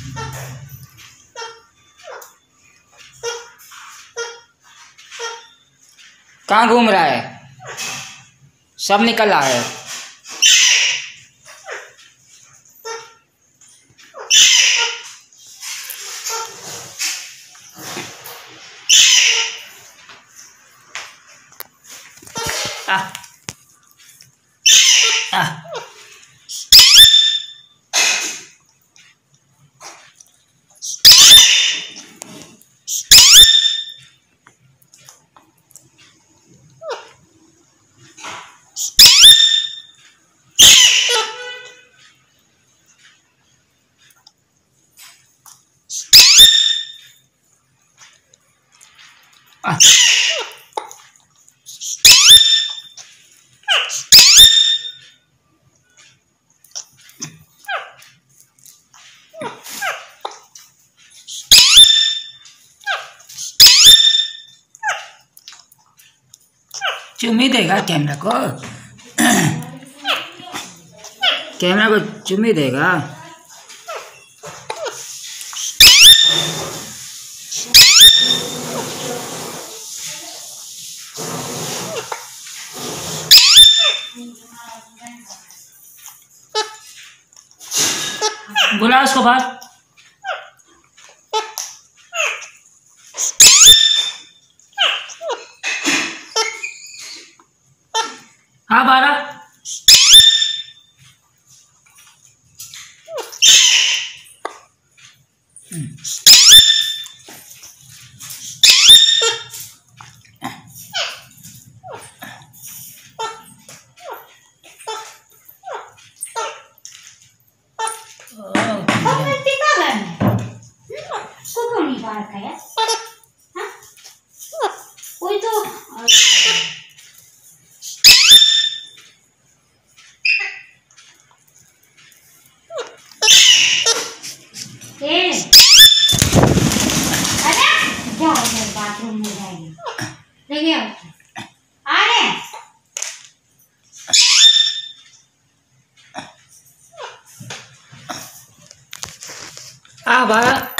कहाँ घूम रहा है? सब निकल रहा है। आ, आ, आ, चुम्मी देगा कैमरा को। कैमरा को चुम्मी देगा। बुला उसको बाहर। हाँ बारा। कोई तो बाथरूम में जाएगी। देखिए आ रहे आ बारा।